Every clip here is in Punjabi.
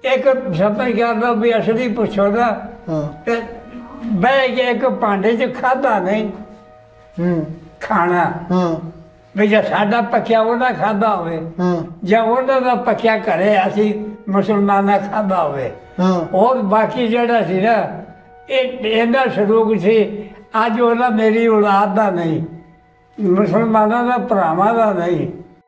एक समझ करदा भी असली पुछो ना ते बह के एक भांडे च खादा नहीं खाना भी जो साडा पक्या उन्हें खादा होवे या उन्होंने पक्या घरे असी मुसलमाना खादा होवे और बाकी जड़ा सी ना इन्ना सलूक सी अज ओला मेरी औलाद दा नहीं मुसलमाना दा भरावां दा नहीं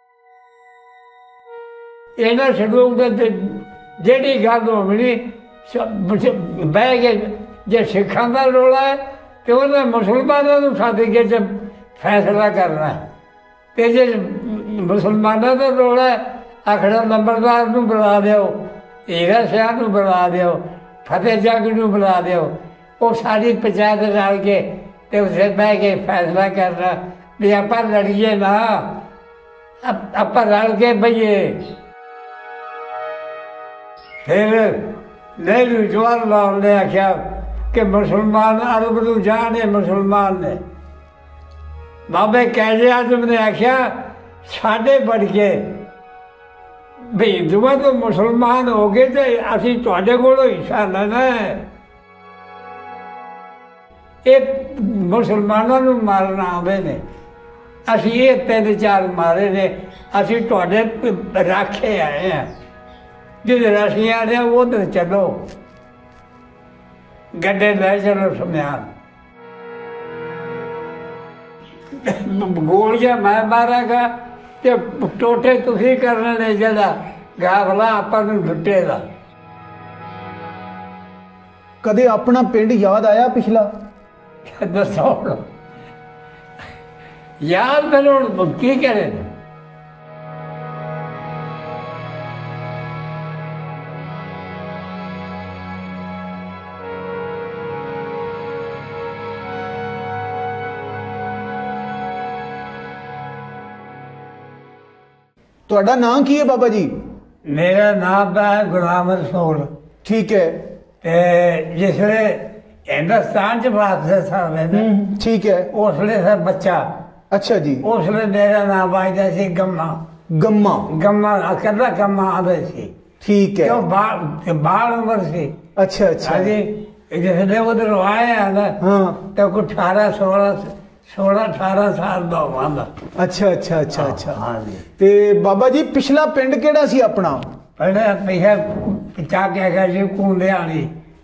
इन्ना सलूक दे जेड़ी गल होनी बह के जे सिखां दा रोला है तो उन्हें मुसलमानों को सद के फैसला करना है तो जे मुसलमानों का रोला है आखड़ा नंबरदार को बुला दो हीरा शाह को बुला दो फतेह जग को बुला दो वो सारी पंचायत रल के तो उसे बह के फैसला करना भी आप लड़िए ना आप रल के बहिए। फिर नेहरू जवाहरलाल ने आख्या कि मुसलमान अरब को जाने मुसलमान ने बाबे कैजे आजम ने आख्या साढ़े बढ़ के भी हिंदुआ तो मुसलमान हो गए तो असी तुहाडे कोलों हिस्सा लेना है ये मुसलमानों को मारना आवे ने असी ये 3-4 मारे ने असी तुहाडे राखे आए हैं जिधर असी आ रहे वो तो चलो गड्ढे ले चलो सम्यान गोलियां मैं मारागा ते टोटे तुसी करने ने जड़ा गावला अपन लुटेगा। कदे अपना पिंड याद आया पिछला? दसो याद करो की करे ਤੁਹਾਡਾ नाम की है बाबा जी? मेरा नाम है गुलाम रसूल। ठीक है। जिसले हिंदुस्तान च वापस आवे ना ठीक है उसले था बच्चा। अच्छा जी। उसले मेरा नाम आया सी गम्मा। गम्मा गम्मा अकेला गम्मा आवे सी। ठीक है। बाल उम्र सी। अच्छा अच्छा जी। जिसले उधर आए ना तो कुछ 16-18 साल का होगा। अच्छा अच्छा अच्छा अच्छा हाँ जी। ते बाबा जी पिछला पिंड केड़ा सी अपना? पिछा क्या जी कूंदियाली।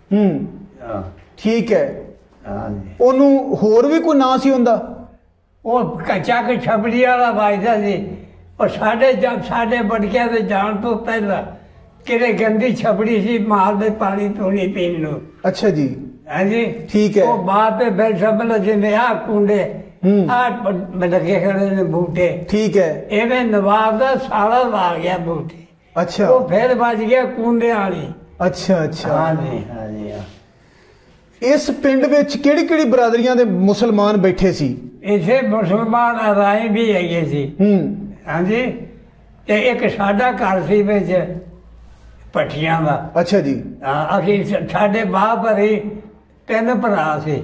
ठीक है। ओनू होर भी कोई नाम सी हुंदा? वो कच्चा के छपड़ी वाला वाजदा सी और साढ़े बड़किया के जान तो पहला किरे गंदी छपड़ी सी माल दे पानी तो नहीं पीने। अच्छा जी। हाँ जी ठीक है। वो बात पे फिर समझ जिन्हें आ कूंडे लगे खड़े ने बूटे। ठीक है। इवें नवाब का साला ला गया बूटे। अच्छा। वो फिर बच गया कूंडे वाली। अच्छा अच्छा हाँ जी हाँ जी हाँ। इस पिंड विच किहड़ी-किहड़ी बरादरियां दे मुसलमान बैठे सी? इसे मुसलमान राय भी है सी। हाँ जी। ते एक साडा घर सी विच पट्टियां दा। अच्छा जी। असी साडे बाप हरी 3 भरा से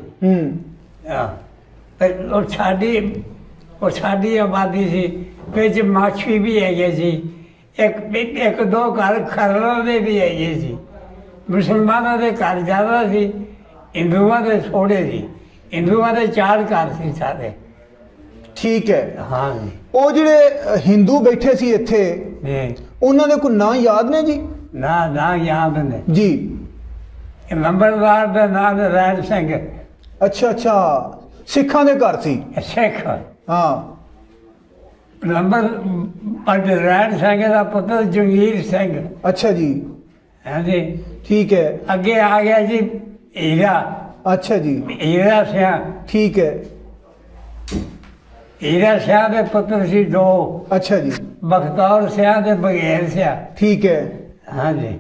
और साड़ी आबादी सी बिच माछी भी है सी एक 2 घर खरलों के भी है सी। मुसलमानों के घर ज्यादा सी हिंदुओं के थोड़े सी। हिंदुओं के 4 घर सी सारे। ठीक है। हाँ जी। वो जिहड़े हिंदू बैठे सी इत्थे उन्होंने कोई नाम याद ने जी? ना याद ने जी। नंबरदार का नाम रैण सिंह। अच्छा अच्छा सिखां दे घर सी? सिख हाँ। नंबर रैण सिंह का पुत्र जंगीर सिंह। अच्छा जी। हाँ जी ठीक है। अगे आ गया जी हीरा। अच्छा जी। हीरा सिंह। ठीक है। हीरा सिंह के पुत्र सी 2। अच्छा जी। बख्तौर सिंह के बघेर सिंह। ठीक है। हाँ जी।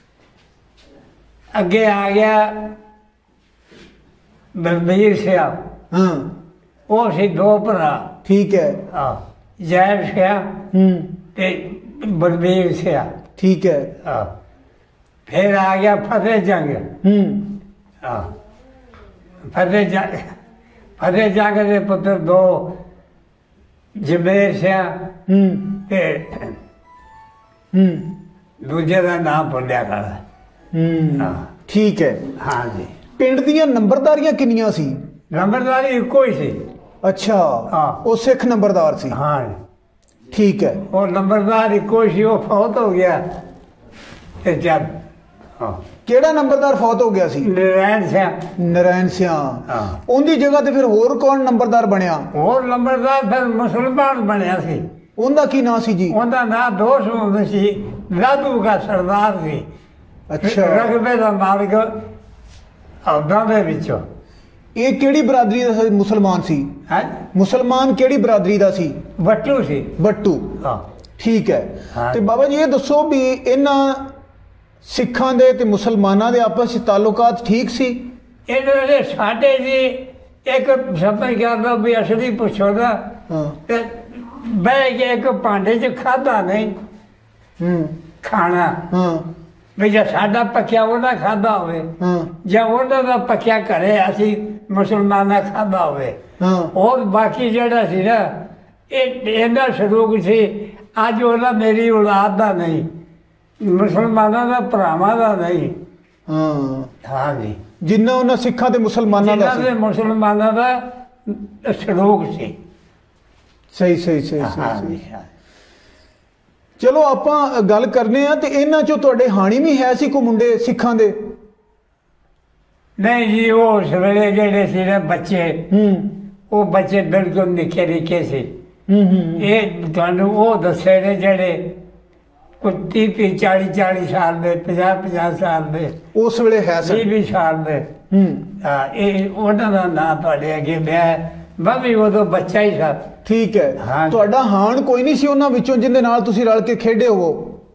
अगे आ गया बलबीर सिंह। हाँ। वो सी 2 भरा। ठीक है। हाँ जैब सिंह ते बलबीर सिंह। ठीक है। हाँ। फिर आ गया फतेह जंग। हाँ। फतेह जंग के पुत्र 2 जमेर सिंह ते ਦੂਜੇ ਦਾ ਨਾਮ ਭੁੱਲਿਆ ਕਰ। ਹਾਂ ਠੀਕ ਹੈ। ਹਾਂ ਜੀ। ਪਿੰਡ ਦੀਆਂ ਨੰਬਰਦਾਰੀਆਂ ਕਿੰਨੀਆਂ ਸੀ? ਨੰਬਰਦਾਰੀ ਇੱਕੋ ਹੀ ਸੀ। ਅੱਛਾ। ਹਾਂ। ਉਹ ਸਿੱਖ ਨੰਬਰਦਾਰ ਸੀ। ਹਾਂ ਠੀਕ ਹੈ। ਉਹ ਨੰਬਰਦਾਰ ਇੱਕੋ ਹੀ ਸੀ, ਉਹ ਫੌਤ ਹੋ ਗਿਆ ਤੇ ਜਦ ਕਿਹੜਾ ਨੰਬਰਦਾਰ ਫੌਤ ਹੋ ਗਿਆ ਸੀ? ਨਰੈਣ ਸਿੰਘ। ਨਰੈਣ ਸਿੰਘ। ਹਾਂ। ਉਹਦੀ ਜਗ੍ਹਾ ਤੇ ਫਿਰ ਹੋਰ ਕੌਣ ਨੰਬਰਦਾਰ ਬਣਿਆ? ਹੋਰ ਨੰਬਰਦਾਰ ਫਿਰ ਮੁਸਲਮਾਨ ਬਣਿਆ ਸੀ। ਉਹਦਾ ਕੀ ਨਾਂ ਸੀ ਜੀ? ਉਹਦਾ ਨਾਂ ਦੋਸ਼ ਹੁੰਦਾ ਸੀ, ਲਾਧੂ ਦਾ ਸਰਦਾਰ ਸੀ। ਅੱਛਾ। ਰਕਬੇ ਦਾ ਮਾਲਕ ਅਹੁਦਾਂ ਦੇ ਵਿੱਚੋਂ। ਇਹ ਕਿਹੜੀ ਬਰਾਦਰੀ ਦਾ ਮੁਸਲਮਾਨ ਸੀ? ਹੈ ਮੁਸਲਮਾਨ ਕਿਹੜੀ ਬਰਾਦਰੀ ਦਾ ਸੀ? ਬੱਟੂ ਸੀ। ਬੱਟੂ। ਹਾਂ ਠੀਕ ਹੈ। ਹਾਂ। ਤੇ ਬਾਬਾ ਜੀ ਇਹ ਦੱਸੋ ਵੀ ਇਹਨਾਂ ਸਿੱਖਾਂ ਦੇ ਤੇ ਮੁਸਲਮਾਨਾਂ ਦੇ ਆਪਸ ਵਿੱਚ ਤਾਲੁਕਾਤ ਠੀਕ ਸੀ? ਇਹਨਾਂ ਦੇ ਸਾਡੇ ਜੀ ਇੱਕ ਸਮਝ ਕਰ ਲਓ ਵੀ ਅਸਲੀ ਪੁੱਛੋ ਦਾ ਹਾਂ। ਤੇ ਬਹਿ ਕੇ ਇੱਕ ਭਾਂਡੇ 'ਚ ਖਾਧਾ ਨਹੀਂ ਖਾਣਾ। ਹਾਂ। ਵੀ ਜੇ ਸਾਡਾ ਪੱਕਿਆ ਉਹਨਾਂ ਖਾਧਾ ਹੋਵੇ ਹਾਂ। ਜਾਂ ਉਹਨਾਂ ਦਾ ਪੱਕਿਆ ਘਰੇ ਅਸੀਂ ਮੁਸਲਮਾਨਾਂ ਖਾਧਾ ਹੋਵੇ। ਹਾਂ। ਹੋਰ ਬਾਕੀ ਜਿਹੜਾ ਸੀ ਨਾ ਇਹ ਇਹਦਾ ਸਲੂਕ ਸੀ। ਅੱਜ ਉਹਨਾਂ ਮੇਰੀ ਔਲਾਦ ਦਾ ਨਹੀਂ, ਮੁਸਲਮਾਨਾਂ ਦਾ ਭਰਾਵਾਂ ਦਾ ਨਹੀਂ। ਹਾਂ। ਹਾਂ ਜੀ। ਜਿੰਨਾ ਉਹਨਾਂ ਸਿੱਖਾਂ ਤੇ ਮੁਸਲਮਾਨਾਂ ਦਾ ਜਿਨ੍ਹਾਂ ਦੇ ਮੁਸਲਮਾਨਾਂ ਦਾ ਸਲੂਕ ਸੀ। ਸਹੀ ਸਹੀ ਸਹੀ ਹਾਂ ਸਹੀ। ਜੀ। ਚਲੋ ਆਪਾਂ ਗੱਲ ਕਰਨੇ ਆ ਤੇ ਇਹਨਾਂ ਚੋਂ ਤੁਹਾਡੇ ਹਾਣੀ ਵੀ ਹੈ ਸੀ ਕੋ ਮੁੰਡੇ ਸਿੱਖਾਂ ਦੇ? ਨਹੀਂ ਜੀ, ਉਹ ਸਵੇਰੇ ਜਿਹੜੇ ਸੀ ਨਾ ਬੱਚੇ, ਉਹ ਬੱਚੇ ਬਿਲਕੁਲ ਨਿੱਕੇ ਨਿੱਕੇ ਸੀ। ਇਹ ਤੁਹਾਨੂੰ ਉਹ ਦੱਸੇ ਨੇ ਜਿਹੜੇ ਕੋਈ 30 40 ਸਾਲ ਦੇ, 50 ਸਾਲ ਦੇ, ਉਸ ਵੇਲੇ ਹੈ ਸਰ 20 ਸਾਲ ਦੇ। ਹਾਂ, ਇਹ ਉਹਨਾਂ ਦਾ ਨਾਂ ਤੁਹਾਡੇ ਅੱਗੇ ਮੈਂ ਵੀ ਉਦੋਂ ਬੱਚਾ ਹੀ ਸਾਂ। ਠੀਕ ਹੈ। ਹਾਂ। ਤੁਹਾਡਾ ਹਾਣ ਕੋਈ ਨਹੀਂ ਸੀ ਉਹਨਾਂ ਵਿੱਚੋਂ ਜਿਹਦੇ ਨਾਲ ਤੁਸੀਂ ਰਲ ਕੇ ਖੇਡੇ ਹੋ?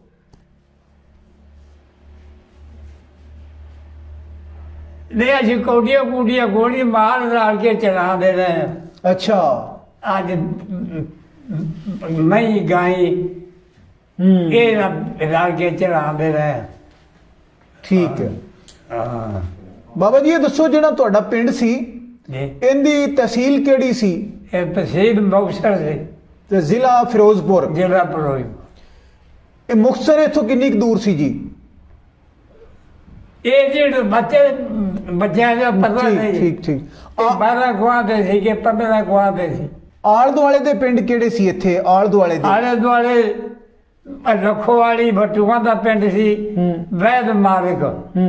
ਨਹੀਂ, ਅਸੀਂ ਕੌਡੀਆਂ ਕੂਡੀਆਂ ਗੋਲੀ ਮਾਰ ਰਲ ਕੇ ਚਲਾਉਂਦੇ ਰਹੇ। ਅੱਛਾ। ਅੱਜ ਮਈ ਗਾਈ ਇਹ ਰਲ ਕੇ ਚਲਾਉਂਦੇ ਰਹੇ। ਠੀਕ ਹੈ। ਹਾਂ ਬਾਬਾ ਜੀ ਇਹ ਦੱਸੋ ਜਿਹੜਾ ਤੁਹਾਡਾ ਪਿੰਡ ਸੀ ਜੀ, ਇਹਦੀ ਤਹਿਸੀਲ ਕਿਹੜੀ ਸੀ? ਇਹ ਤਹਿਸੀਲ ਮੁਕਤਸਰ ਸੀ, ਤੇ ਜ਼ਿਲ੍ਹਾ ਫਿਰੋਜ਼ਪੁਰ। ਜ਼ਿਲ੍ਹਾ ਫਿਰੋਜ਼ਪੁਰ। ਇਹ ਮੁਕਤਸਰ ਇੱਥੋਂ ਕਿੰਨੀ ਕੁ ਦੂਰ ਸੀ ਜੀ? ਇਹ ਜਿਹੜੇ ਬੱਚਿਆਂ ਦਾ ਪਤਾ ਨਹੀਂ। ਠੀਕ ਠੀਕ। 12 ਗੁਆਂ ਦੇ ਸੀ ਕਿ 15 ਗੁਆਂ ਦੇ ਸੀ। ਆਲੇ ਦੁਆਲੇ ਦੇ ਪਿੰਡ ਕਿਹੜੇ ਸੀ ਇੱਥੇ ਆਲੇ ਦੁਆਲੇ ਦੇ? ਆਲੇ ਦੁਆਲੇ ਰੱਖੋ ਵਾਲੀ ਭਟੂਆਂ ਦਾ ਪਿੰਡ ਸੀ, ਵੈਦ ਮਾਰਗ,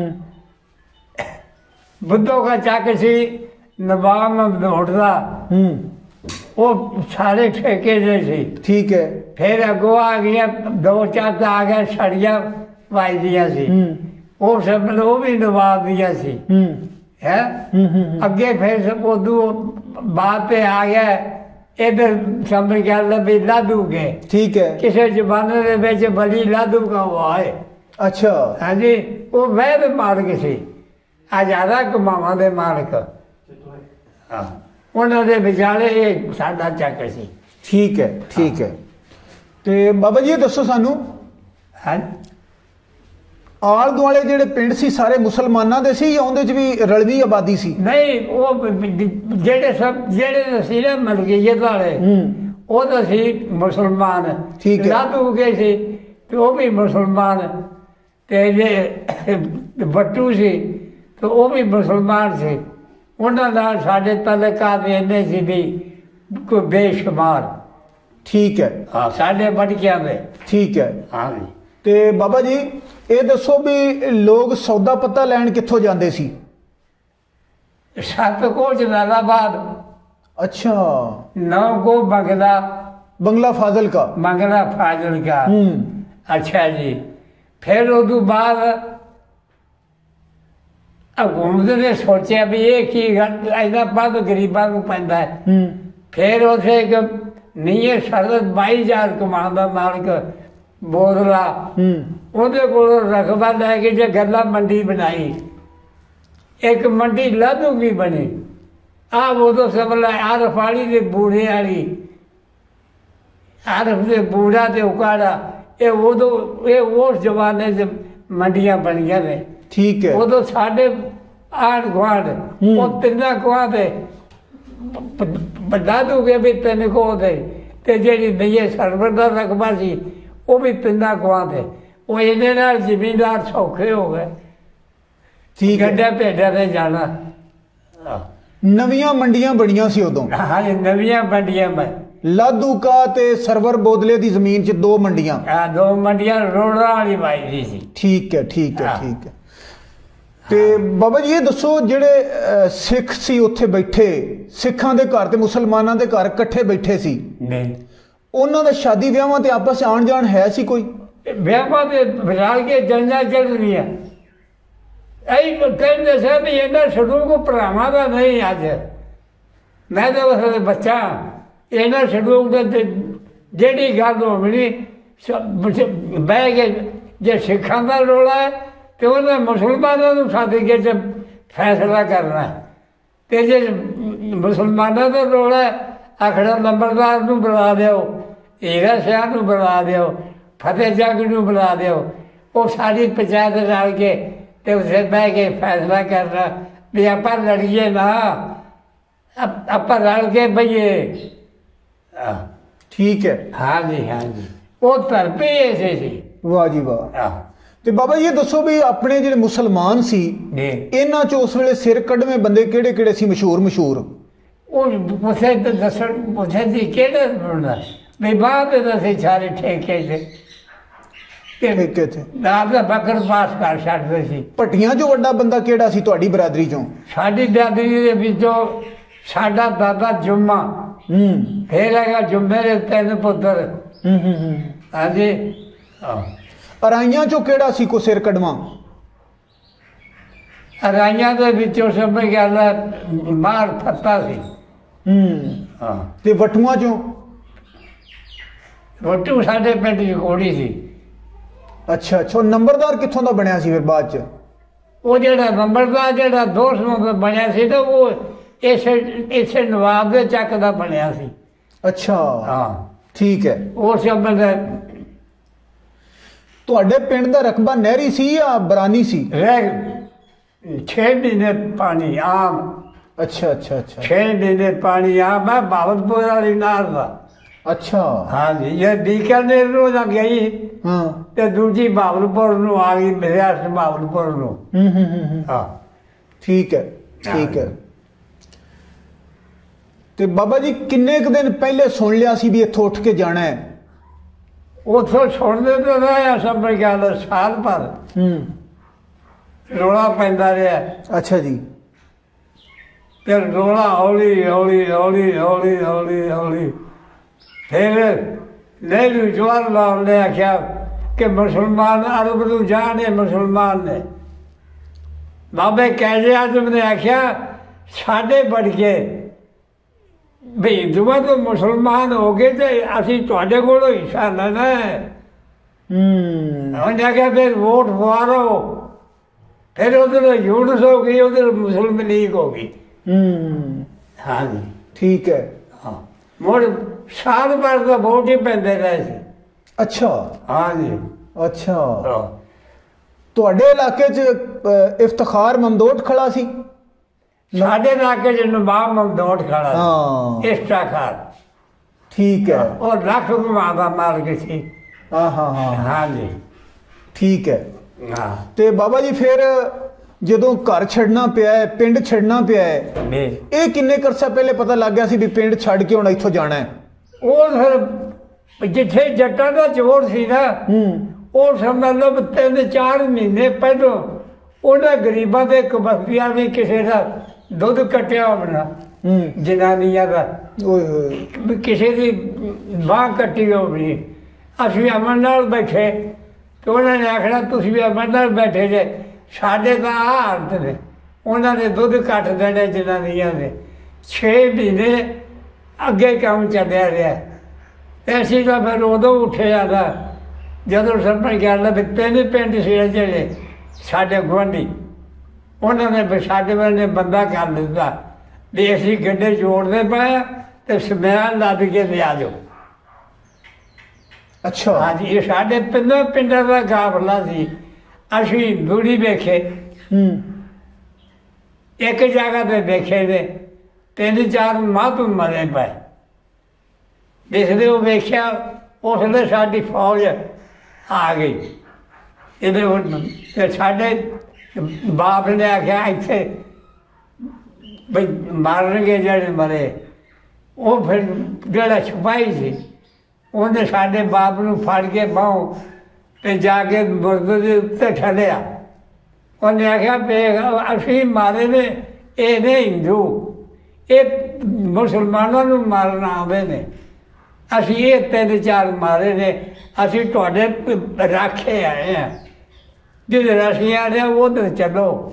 ਬੁੱਧੋ ਦਾ ਚੱਕ ਸੀ, ਨਵਾਬ ਮਮਦੂਦ ਦਾ, ਉਹ ਸਾਰੇ ਠੇਕੇ ਦੇ ਸੀ। ਠੀਕ ਹੈ। ਫਿਰ ਅੱਗੋਂ ਆ ਗਿਆ 2 ਚੱਕ ਆ ਗਿਆ, ਛੜੀਆਂ ਵੱਜਦੀਆਂ ਸੀ, ਉਹ ਸਭ ਉਹ ਵੀ ਨਵਾਬ ਦੀਆਂ ਸੀ। ਹੈ ਅੱਗੇ ਫਿਰ ਉਦੋਂ ਬਾਅਦ ਤੇ ਆ ਗਿਆ ਇਧਰ ਸਮਝ ਗੱਲ ਵੀ ਲਾਧੂ ਗਏ। ਠੀਕ ਹੈ। ਕਿਸੇ ਜ਼ਮਾਨੇ ਦੇ ਵਿੱਚ ਬਲੀ ਲਾਧੂ ਕਾ ਹੁਆ ਹੈ। ਅੱਛਾ। ਹਾਂਜੀ, ਉਹ ਵੈਦ ਮਾਲਕ ਸੀ, ਹਜ਼ਾਰਾਂ ਕਮਾਵਾਂ ਦੇ ਮਾਲਕ। ਹਾਂ, ਉਹਨਾਂ ਦੇ ਵਿਚਾਲੇ ਇਹ ਸਾਡਾ ਚੱਕ ਸੀ। ਠੀਕ ਹੈ। ਠੀਕ ਹੈ। ਤੇ ਬਾਬਾ ਜੀ ਇਹ ਦੱਸੋ ਸਾਨੂੰ, ਹਾਂ, ਆਲੇ ਦੁਆਲੇ ਜਿਹੜੇ ਪਿੰਡ ਸੀ ਸਾਰੇ ਮੁਸਲਮਾਨਾਂ ਦੇ ਸੀ ਜਾਂ ਉਹਦੇ ਚ ਵੀ ਰਲਵੀ ਆਬਾਦੀ ਸੀ? ਨਹੀਂ, ਉਹ ਜਿਹੜੇ ਸੀ ਨਾ ਮਲਕੀਅਤ ਵਾਲੇ, ਉਹ ਤਾਂ ਸੀ ਮੁਸਲਮਾਨ। ਠੀਕ ਹੈ। ਲਾਧੂ ਗਏ ਸੀ ਤੇ ਉਹ ਵੀ ਮੁਸਲਮਾਨ, ਤੇ ਜੇ ਬੱਟੂ ਸੀ ਤੇ ਉਹ ਵੀ ਮੁਸਲਮਾਨ ਸੀ। ਉਹਨਾਂ ਨਾਲ ਸਾਡੇ ਤਾਲੁਕਾਤ ਇੰਨੇ ਸੀ ਵੀ ਕੋਈ ਬੇਸ਼ੁਮਾਰ। ਠੀਕ ਹੈ। ਹਾਂ, ਸਾਡੇ ਬਟਕਿਆਂ ਦੇ। ਠੀਕ ਹੈ। ਹਾਂ ਜੀ। ਤੇ ਬਾਬਾ ਜੀ ਇਹ ਦੱਸੋ ਵੀ ਲੋਕ ਸੌਦਾ ਪੱਤਾ ਲੈਣ ਕਿੱਥੋਂ ਜਾਂਦੇ ਸੀ? ਸਤਕੋਟ ਜਲਾਲਾਬਾਦ। ਅੱਛਾ। ਨੌਗੋ ਬੰਗਲਾ। ਬੰਗਲਾ ਫਾਜ਼ਿਲਕਾ। ਬੰਗਲਾ ਫਾਜ਼ਿਲਕਾ। ਅੱਛਾ ਜੀ। ਫਿਰ ਉਦੋਂ ਬਾਅਦ ਹਕੂਮਤ ਨੇ ਸੋਚਿਆ ਵੀ ਇਹ ਕੀ ਗੱਲ, ਇਹਦਾ ਵੱਧ ਗਰੀਬਾਂ ਨੂੰ ਪੈਂਦਾ ਹੈ। ਫਿਰ ਉੱਥੇ ਇੱਕ ਨੀਏ ਸਰਦਤ 22,000 ਕਮਾਉਣ ਦਾ ਮਾਲਕ ਬੋਦਲਾ, ਉਹਦੇ ਕੋਲੋਂ ਰਕਬਾ ਲੈ ਕੇ ਜੇ ਗੱਲਾਂ ਮੰਡੀ ਬਣਾਈ, ਇੱਕ ਮੰਡੀ ਲਾਧੂ ਕੀ ਬਣੀ। ਆਹ ਉਦੋਂ ਸਮਝ ਲੈ ਆਰਫ ਵਾਲੀ ਦੇ ਬੂੜੇ ਵਾਲੀ, ਆਰਫ ਦੇ ਬੂੜਾ ਤੇ ਉਕਾੜਾ, ਇਹ ਉਦੋਂ ਇਹ ਉਸ ਜ਼ਮਾਨੇ 'ਚ ਮੰਡੀਆਂ ਬਣੀਆਂ ਨੇ। ਠੀਕ ਹੈ। ਉਦੋਂ ਸਾਡੇ ਆਂਢ ਗੁਆਂਢ ਉਹ ਤਿੰਨਾਂ ਕੁਆਂ ਦੇ ਵੱਡਾ ਦੂਗੇ ਵੀ 3 ਕੋਹ ਦੇ, ਤੇ ਜਿਹੜੀ ਨਈਏ ਸਰਵਰ ਦਾ ਰਕਬਾ ਸੀ ਉਹ ਵੀ 3 ਕੁਆਂ ਦੇ। ਉਹ ਇਹਦੇ ਨਾਲ ਜ਼ਿਮੀਂਦਾਰ ਸੌਖੇ ਹੋ ਗਏ। ਠੀਕ ਹੈ। ਗੱਡਾ ਭੇਡਾਂ ਤੇ ਜਾਣਾ। ਨਵੀਆਂ ਮੰਡੀਆਂ ਬਣੀਆਂ ਸੀ ਉਦੋਂ। ਹਾਂ ਨਵੀਆਂ ਮੰਡੀਆਂ ਮੈਂ ਲਾਧੂਕਾ ਤੇ ਸਰਵਰ ਬੋਦਲੇ ਦੀ ਜ਼ਮੀਨ 'ਚ 2 ਮੰਡੀਆਂ। ਦੋ ਮੰਡੀਆਂ ਰੋੜਾਂ ਵਾਲੀ ਵਾਈ ਸੀ। ਠੀਕ ਹੈ ਠੀਕ ਹੈ ਠੀਕ ਹੈ। ਤੇ ਬਾਬਾ ਜੀ ਇਹ ਦੱਸੋ ਜਿਹੜੇ ਸਿੱਖ ਸੀ ਉੱਥੇ ਬੈਠੇ, ਸਿੱਖਾਂ ਦੇ ਘਰ ਤੇ ਮੁਸਲਮਾਨਾਂ ਦੇ ਘਰ ਇਕੱਠੇ ਬੈਠੇ ਸੀ, ਨਹੀਂ ਉਹਨਾਂ ਦਾ ਸ਼ਾਦੀ ਵਿਆਹਾਂ ਤੇ ਆਪਸ 'ਚ ਆਣ ਜਾਣ ਹੈ ਸੀ ਕੋਈ? ਵਿਆਹਾਂ ਤੇ ਰਲ ਕੇ ਜੰਜਾਂ ਚੱਲ ਰਹੀਆਂ। ਇਹੀ ਕਹਿੰਦੇ ਸੀ ਵੀ ਇਹਨਾਂ ਸਲੂਕ ਭਰਾਵਾਂ ਦਾ ਨਹੀਂ। ਅੱਜ ਮੈਂ ਤਾਂ ਉਸ ਵੇਲੇ ਬੱਚਾ, ਇਹਨਾਂ ਸਲੂਕ ਦੇ ਜਿਹੜੀ ਗੱਲ ਹੋਣੀ ਬਹਿ ਕੇ ਜੇ ਸਿੱਖਾਂ ਦਾ ਰੌਲਾ ਹੈ ਤੇ ਉਹਨੇ ਮੁਸਲਮਾਨਾਂ ਨੂੰ ਸੱਦ ਕੇ ਤੇ ਫੈਸਲਾ ਕਰਨਾ। ਤੇ ਜੇ ਮੁਸਲਮਾਨਾਂ ਦਾ ਰੌਲਾ ਹੈ, ਆਖੜਾ ਨੰਬਰਦਾਰ ਨੂੰ ਬੁਲਾ ਦਿਓ, ਹੀਰਾ ਸ਼ਾਹ ਨੂੰ ਬੁਲਾ ਦਿਓ, ਫਤਿਹ ਜੰਗ ਨੂੰ ਬੁਲਾ ਦਿਓ, ਉਹ ਸਾਰੀ ਪੰਚਾਇਤ ਰਲ ਕੇ ਤੇ ਉਸੇ ਬਹਿ ਕੇ ਫੈਸਲਾ ਕਰਨਾ ਵੀ ਆਪਾਂ ਲੜੀਏ ਨਾ, ਆਪਾਂ ਰਲ ਕੇ ਬਈਏ। ਠੀਕ ਹੈ। ਹਾਂਜੀ ਹਾਂਜੀ, ਉਹ ਧਰਤੀ ਐਸੇ ਸੀ। ਵਾਹ ਜੀ ਵਾਹ। ਤੇ ਬਾਬਾ ਜੀ ਇਹ ਦੱਸੋ ਵੀ ਆਪਣੇ ਜਿਹੜੇ ਮੁਸਲਮਾਨ ਸੀ ਇਹਨਾਂ 'ਚ ਉਸ ਵੇਲੇ ਸਿਰ ਕੱਢਵੇਂ ਬੰਦੇ ਕਿਹੜੇ ਕਿਹੜੇ ਸੀ ਮਸ਼ਹੂਰ? ਉਹ ਪੁੱਛੇ ਤੇ ਦੱਸਣ, ਪੁੱਛੇ ਸੀ ਕਿਹੜੇ ਬਣਦਾ ਵੀ ਬਾਅਦ ਦੇ ਅਸੀਂ ਸਾਰੇ ਠੇਕੇ ਤੇ ਨਾਲ ਦਾ ਬਕਰ ਪਾਸ ਕਰ ਛੱਡਦੇ ਸੀ। ਭੱਟੀਆਂ 'ਚੋਂ ਵੱਡਾ ਬੰਦਾ ਕਿਹੜਾ ਸੀ ਤੁਹਾਡੀ ਬਰਾਦਰੀ 'ਚੋਂ? ਸਾਡੀ ਬਰਾਦਰੀ ਦੇ ਵਿੱਚੋਂ ਸਾਡਾ ਦਾਦਾ ਜੁਮਾ, ਫਿਰ ਹੈਗਾ ਜੁਮੇ ਦੇ 3 ਪੁੱਤਰ। ਹਾਂਜੀ। ਅਰਾਈਆਂ 'ਚੋਂ ਕਿਹੜਾ ਸੀ ਕੋ ਸਿਰ ਕੱਢਵਾਂ? ਅਰਾਈਆਂ ਦੇ ਵਿੱਚੋਂ ਸਭ ਗੱਲ ਮਾਰ ਫੱਤਾ ਸੀ। ਤੇ ਵਟੂਆਂ 'ਚੋਂ? ਵਟੂ ਸਾਡੇ ਪਿੰਡ 'ਚ ਕੋੜੀ ਸੀ। ਅੱਛਾ ਅੱਛਾ। ਨੰਬਰਦਾਰ ਕਿੱਥੋਂ ਦਾ ਬਣਿਆ ਸੀ ਫਿਰ ਬਾਅਦ 'ਚ? ਉਹ ਜਿਹੜਾ ਨੰਬਰਦਾਰ ਜਿਹੜਾ 200 ਬਣਿਆ ਸੀ ਤਾਂ ਉਹ ਇਸੇ ਨਵਾਬ ਦੇ ਚੱਕ ਦਾ ਬਣਿਆ ਸੀ। ਅੱਛਾ ਹਾਂ ਠੀਕ ਹੈ। ਉਹ ਸਭ ਤੁਹਾਡੇ ਪਿੰਡ ਦਾ ਰਕਬਾ ਨਹਿਰੀ ਸੀ ਜਾਂ ਬਰਾਨੀ ਸੀ? 6 ਮਹੀਨੇ ਪਾਣੀ ਆਮ। ਅੱਛਾ ਅੱਛਾ ਅੱਛਾ। 6 ਮਹੀਨੇ ਪਾਣੀ ਆਮ ਹੈ ਬਾਵਲਪੁਰ ਵਾਲੀ ਨਾਰ ਦਾ। ਅੱਛਾ ਹਾਂਜੀ। ਇਹ ਬੀਕਾਨੇਰ ਨੂੰ ਜਾ ਗਈ ਤੇ ਦੂਜੀ ਬਾਵਲਪੁਰ ਨੂੰ ਆ ਗਈ, ਰਿਆਸਤ ਬਾਵਲਪੁਰ ਨੂੰ। ਹਾਂ ਠੀਕ ਹੈ ਠੀਕ ਹੈ। ਤੇ ਬਾਬਾ ਜੀ ਕਿੰਨੇ ਕੁ ਦਿਨ ਪਹਿਲੇ ਸੁਣ ਲਿਆ ਸੀ ਵੀ ਇੱਥੋਂ ਉੱਠ ਕੇ ਜਾਣਾ ਹੈ? ਉੱਥੋਂ ਸੁਣਦੇ ਤਾਂ ਰਿਹਾ ਸਭ ਗੱਲ ਸਾਲ ਭਰ ਰੌਲਾ ਪੈਂਦਾ ਰਿਹਾ। ਅੱਛਾ ਜੀ। ਫਿਰ ਰੌਲਾ ਹੌਲੀ ਹੌਲੀ ਹੌਲੀ ਹੌਲੀ ਹੌਲੀ ਹੌਲੀ ਫਿਰ ਨਹਿਰੂ ਜਵਾਹਰ ਲਾਲ ਨੇ ਆਖਿਆ ਕਿ ਮੁਸਲਮਾਨ ਅਰਬ ਨੂੰ ਜਾਣੇ ਮੁਸਲਮਾਨ ਨੇ। ਬਾਬੇ ਕਾਜ਼ੀ ਆਜ਼ਮ ਨੇ ਆਖਿਆ ਸਾਡੇ ਬੜਕੇ ਵੀ ਹਿੰਦੂਆਂ ਤੋਂ ਮੁਸਲਮਾਨ ਹੋ ਗਏ ਤੇ ਅਸੀਂ ਤੁਹਾਡੇ ਕੋਲੋਂ ਹਿੱਸਾ ਲੈਣਾ ਹੈ। ਉਹਨੇ ਆਖਿਆ ਫਿਰ ਵੋਟ ਪਵਾਰੋ। ਫਿਰ ਉਧਰ ਯੂਨਸ ਹੋ ਗਈ, ਉਧਰ ਮੁਸਲਿਮ ਲੀਗ ਹੋ ਗਈ। ਹਾਂਜੀ ਠੀਕ ਹੈ। ਹਾਂ ਮੁੜ ਸਾਲ ਭਰ ਦਾ ਵੋਟ ਹੀ ਪੈਂਦੇ ਰਹੇ ਸੀ। ਅੱਛਾ ਹਾਂਜੀ। ਅੱਛਾ। ਤੁਹਾਡੇ ਇਲਾਕੇ 'ਚ ਇਫਤਖਾਰ ਮਮਦੋਟ ਖੜਾ ਸੀ? ਸਾਡੇ ਇਲਾਕੇ 'ਚ ਨਵਾਬ ਮਮਦੋਟ ਖੜਾ ਸੀ। ਇਫਤਖਾਰ। ਠੀਕ ਹੈ। ਉਹ ਲੱਖ ਦਾ ਮਾਰ ਕੇ ਸੀ। ਹਾਂਜੀ ਠੀਕ ਹੈ। ਹਾਂ। ਤੇ ਬਾਬਾ ਜੀ ਫਿਰ ਜਦੋਂ ਘਰ ਛੱਡਣਾ ਪਿਆ ਹੈ, ਪਿੰਡ ਛੱਡਣਾ ਪਿਆ ਹੈ, ਇਹ ਕਿੰਨੇ ਕਰਸਾ ਪਹਿਲੇ ਪਤਾ ਲੱਗ ਗਿਆ ਸੀ ਵੀ ਪਿੰਡ ਛੱਡ ਕੇ ਹੁਣ ਇੱਥੋਂ ਜਾਣਾ ਹੈ? ਉਹ ਫਿਰ ਜਿੱਥੇ ਜੱਟਾਂ ਦਾ ਜ਼ੋਰ ਸੀ ਨਾ, ਉਹ ਸਮਝ ਲਓ 3-4 ਮਹੀਨੇ ਪਹਿਲੋਂ ਉਹਨਾਂ ਗਰੀਬਾਂ ਦੇ ਇੱਕ ਬਸਤੀਆਂ ਵੀ ਕਿਸੇ ਦਾ ਦੁੱਧ ਕੱਟਿਆ ਹੋਣਾ, ਜਨਾਨੀਆਂ ਦਾ ਕਿਸੇ ਦੀ ਬਾਂਹ ਕੱਟੀ ਹੋਣੀ। ਅਸੀਂ ਅਮਨ ਨਾਲ ਬੈਠੇ ਤੇ ਉਹਨਾਂ ਨੇ ਆਖਣਾ ਤੁਸੀਂ ਵੀ ਅਮਨ ਨਾਲ ਬੈਠੇ ਜੇ, ਸਾਡੇ ਤਾਂ ਆਹ ਹਾਲਤ ਨੇ। ਉਹਨਾਂ ਨੇ ਦੁੱਧ ਕੱਟ ਦੇਣੇ ਜਨਾਨੀਆਂ ਦੇ। 6 ਮਹੀਨੇ ਅੱਗੇ ਕੰਮ ਚੱਲਿਆ ਰਿਹਾ। ਤੇ ਅਸੀਂ ਤਾਂ ਫਿਰ ਉਦੋਂ ਉੱਠੇ ਆਦਾ ਜਦੋਂ ਸਮਝ ਗੱਲ ਵੀ 3 ਪਿੰਡ ਸੀ ਜਿਹੜੇ ਸਾਡੇ ਗੁਆਂਢੀ, ਉਹਨਾਂ ਨੇ ਸਾਡੇ ਵੇਲੇ ਬੰਦਾ ਕਰ ਦਿੱਤਾ ਵੀ ਅਸੀਂ ਗੱਡੇ ਜੋੜਦੇ ਪਏ ਤੇ ਸਮਿਆਨ ਲੱਦ ਕੇ ਲਿਆ ਜਾਓ। ਅੱਛਾ। ਹਾਂਜੀ। ਇਹ ਸਾਡੇ ਪਿੰਡਾਂ ਦਾ ਕਾਫਲਾ ਸੀ। ਅਸੀਂ ਦੂਰੀ ਵੇਖੇ, ਇੱਕ ਜਗ੍ਹਾ ਤੇ ਵੇਖੇ ਨੇ 3-4 ਮਾਧੂ ਮਰੇ ਪਏ। ਜਿਸਦੇ ਉਹ ਵੇਖਿਆ ਉਸ ਵੇਲੇ ਸਾਡੀ ਫੌਜ ਆ ਗਈ। ਇਹਦੇ ਸਾਡੇ ਬਾਪ ਨੇ ਆਖਿਆ ਇੱਥੇ ਬਈ ਮਾਰਨਗੇ ਜਿਹੜੇ ਮਰੇ। ਉਹ ਫਿਰ ਜਿਹੜਾ ਸਿਪਾਹੀ ਸੀ ਉਹਨੇ ਸਾਡੇ ਬਾਪ ਨੂੰ ਫੜ ਕੇ ਬਾਹੋਂ ਤੇ ਜਾ ਕੇ ਮੁਰਦੇ ਦੇ ਉੱਤੇ ਠੱਲਿਆ। ਉਹਨੇ ਆਖਿਆ ਵੀ ਅਸੀਂ ਮਾਰੇ ਨੇ, ਇਹ ਨੇ ਹਿੰਦੂ, ਇਹ ਮੁਸਲਮਾਨਾਂ ਨੂੰ ਮਾਰਨ ਆਉਂਦੇ ਨੇ, ਅਸੀਂ ਇਹ 3-4 ਮਾਰੇ ਨੇ, ਅਸੀਂ ਤੁਹਾਡੇ ਰਾਖੇ ਆਏ ਹਾਂ, ਜਿਹਦੇ ਅਸੀਂ ਆ ਰਹੇ ਉਧਰ ਚੱਲੋ,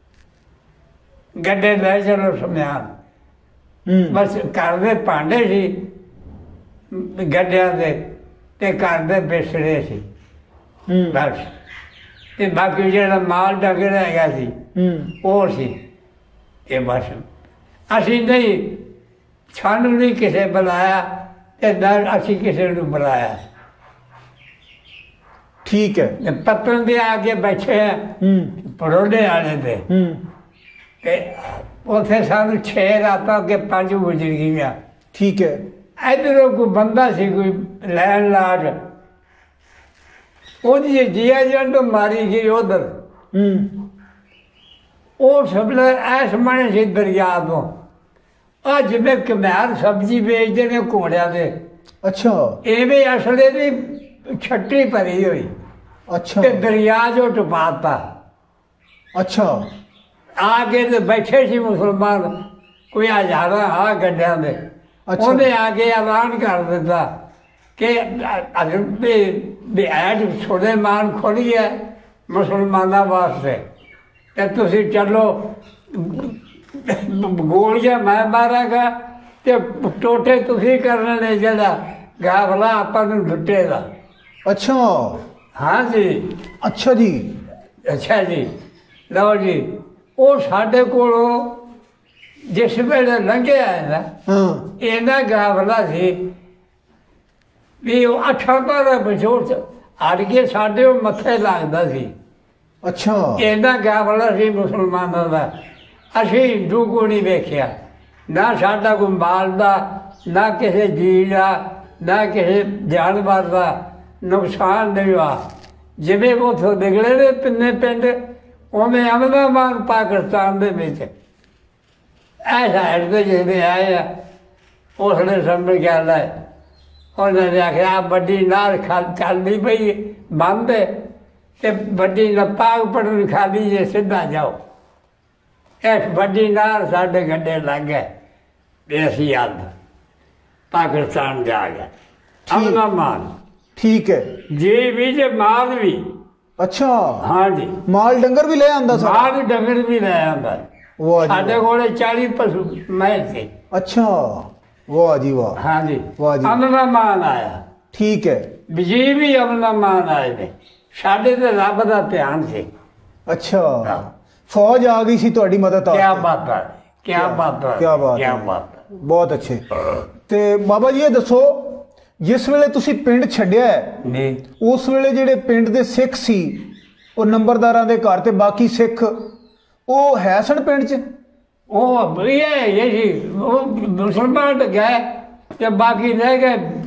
ਗੱਡੇ ਲੈ ਚਲੋ ਸਮਿਆਨ। ਬਸ ਘਰ ਦੇ ਭਾਂਡੇ ਸੀ ਗੱਡਿਆਂ ਦੇ ਤੇ ਘਰ ਦੇ ਬਿਸਤਰੇ ਸੀ ਬਸ, ਤੇ ਬਾਕੀ ਜਿਹੜਾ ਮਾਲ ਡੰਗਰ ਹੈਗਾ ਸੀ ਉਹ ਸੀ। ਇਹ ਬਸ ਅਸੀਂ ਨਹੀਂ, ਸਾਨੂੰ ਨਹੀਂ ਕਿਸੇ ਬੁਲਾਇਆ ਤੇ ਨਾ ਅਸੀਂ ਕਿਸੇ ਨੂੰ ਬੁਲਾਇਆ। ਠੀਕ ਹੈ। ਪੱਤਨ ਦੇ ਆ ਕੇ ਬੈਠੇ ਆ ਪਰੋਲੇ ਵਾਲੇ ਦੇ, ਤੇ ਉੱਥੇ ਸਾਨੂੰ 6 ਰਾਤਾਂ ਕੇ 5 ਗੁਜ਼ਰ ਗਈਆਂ। ਠੀਕ ਹੈ। ਇੱਧਰੋਂ ਕੋਈ ਬੰਦਾ ਸੀ, ਕੋਈ ਲੈਣ ਲਾਟ, ਉਹਦੀ ਜੀਆ ਜੰਡ ਮਾਰੀ ਗਈ ਉਧਰ। ਉਹ ਸਭ ਐਸ ਮਣੇ ਸੀ ਦਰਿਆ ਤੋਂ, ਆ ਜਿਵੇਂ ਘੁਮਿਆਰ ਸਬਜ਼ੀ ਵੇਚਦੇ ਨੇ ਘੋੜਿਆਂ ਦੇ। ਅੱਛਾ। ਐਵੇਂ ਅਸਲੇ ਦੀ ਛੱਟੀ ਭਰੀ ਹੋਈ। ਅੱਛਾ। ਤੇ ਦਰਿਆ ਜੋ ਟਪਾਤਾ। ਅੱਛਾ। ਆ ਕੇ ਤੇ ਬੈਠੇ ਸੀ ਮੁਸਲਮਾਨ ਕੋਈ ਹਜ਼ਾਰਾਂ ਆ ਗੱਡਿਆਂ ਦੇ। ਉਹਨੇ ਆ ਕੇ ਐਲਾਨ ਕਰ ਦਿੱਤਾ ਕਿ ਐਡ ਸੁਲੇਮਾਨ ਖੋਲ੍ਹੀ ਹੈ ਮੁਸਲਮਾਨਾਂ ਵਾਸਤੇ, ਤੇ ਤੁਸੀਂ ਚੱਲੋ, ਗੋਲੀਆਂ ਮੈਂ ਮਾਰਾਂਗਾ ਤੇ ਟੋਟੇ ਤੁਸੀਂ ਕਰਨੇ ਨੇ, ਜਿਹੜਾ ਗਾਵਲਾ ਆਪਾਂ ਨੂੰ ਲੁੱਟੇਗਾ। ਅੱਛਾ। ਹਾਂ ਜੀ। ਅੱਛਾ ਜੀ। ਅੱਛਾ ਜੀ। ਲਓ ਜੀ, ਉਹ ਸਾਡੇ ਕੋਲੋਂ ਜਿਸ ਵੇਲੇ ਲੰਘਿਆ ਨਾ, ਇਹਨਾਂ ਗਾਵਲਾ ਸੀ ਵੀ ਉਹ 8-12 ਬਜੋਰ ਹਟ ਕੇ ਸਾਡੇ ਉਹ ਮੱਥੇ ਲੱਗਦਾ ਸੀ। ਅੱਛਾ। ਇਹਨਾਂ ਗਾਵਲਾ ਸੀ ਮੁਸਲਮਾਨਾਂ ਦਾ। ਅਸੀਂ ਹਿੰਦੂ ਕੋ ਨਹੀਂ ਵੇਖਿਆ, ਨਾ ਸਾਡਾ ਕੋਈ ਮਾਲ ਦਾ, ਨਾ ਕਿਸੇ ਜੀਵ ਦਾ, ਨਾ ਕਿਸੇ ਜਾਨਵਰ ਦਾ ਨੁਕਸਾਨ ਨਹੀਂ ਹੋਇਆ। ਜਿਵੇਂ ਉੱਥੋਂ ਨਿਕਲੇ ਨੇ ਤਿੰਨੇ ਪਿੰਡ, ਉਵੇਂ ਅਹਿਮਦਾਬਾਦ ਪਾਕਿਸਤਾਨ ਦੇ ਵਿੱਚ ਇਹ ਸਾਈਡ 'ਤੇ ਜਿਵੇਂ ਆਏ ਆ, ਉਸ ਨੇ ਸਮਝ ਗਿਆ ਲੈ। ਉਹਨਾਂ ਨੇ ਆਖਿਆ ਆ ਵੱਡੀ ਨਾਰ ਚੱਲਦੀ ਪਈ ਬੰਦ, ਤੇ ਵੱਡੀ ਪਾਗ ਪੜਨ ਖਾਲੀ ਜੇ ਸਿੱਧਾ ਜਾਓ। ਇਹ ਵੱਡੀ ਨਾਰ ਸਾਡੇ ਗੱਡੇ ਲੱਗ ਗਏ ਤੇ ਅਸੀਂ ਅੱਧ ਪਾਕਿਸਤਾਨ ਜਾ ਗਏ। ਅਹਿਮਦਾਬਾਦ। ਠੀਕ ਹੈ ਜੀ। ਵੀ ਜੇ ਮਾਲ ਵੀ। ਅੱਛਾ। ਹਾਂ ਜੀ। ਮਾਲ ਡੰਗਰ ਵੀ ਲੈ ਆਂਦਾ? ਮਾਲ ਡੰਗਰ ਵੀ ਲੈ ਆਂਦਾ। ਸਾਡੇ ਕੋਲੇ 40 ਪਸ਼ੂ ਮੈਂ ਸੀ। ਅੱਛਾ। ਵਾਹ ਜੀ ਵਾਹ। ਹਾਂ ਜੀ। ਵਾਹ ਜੀ। ਅਹਿਮਦਾਬਾਦ ਆਇਆ। ਠੀਕ ਹੈ। ਜੀ ਵੀ ਅਹਿਮਦਾਬਾਦ ਆਏ ਨੇ। ਸਾਡੇ ਤੇ ਰੱਬ ਦਾ ਧਿਆਨ ਸੀ। ਅੱਛਾ। ਫੌਜ ਆ ਗਈ ਸੀ ਤੁਹਾਡੀ ਮਦਦ? ਕਿਆ ਬਾਤ ਹੈ, ਕਿਆ ਬਾਤ ਹੈ, ਕਿਆ ਬਾਤ, ਕਿਆ ਬਾਤ। ਬਹੁਤ ਅੱਛੇ। ਤੇ ਬਾਬਾ ਜੀ ਇਹ ਦੱਸੋ, ਜਿਸ ਵੇਲੇ ਤੁਸੀਂ ਪਿੰਡ ਛੱਡਿਆ ਉਸ ਵੇਲੇ ਜਿਹੜੇ ਪਿੰਡ ਦੇ ਸਿੱਖ ਸੀ ਉਹ ਨੰਬਰਦਾਰਾਂ ਦੇ ਘਰ, ਤੇ ਬਾਕੀ ਸਿੱਖ ਉਹ ਹੈ ਸਨ ਪਿੰਡ 'ਚ? ਉਹ ਵਧੀਆ ਹੈਗੇ ਸੀ। ਉਹ ਮੁਸਲਮਾਨ ਗਏ ਤੇ ਬਾਕੀ ਰਹਿ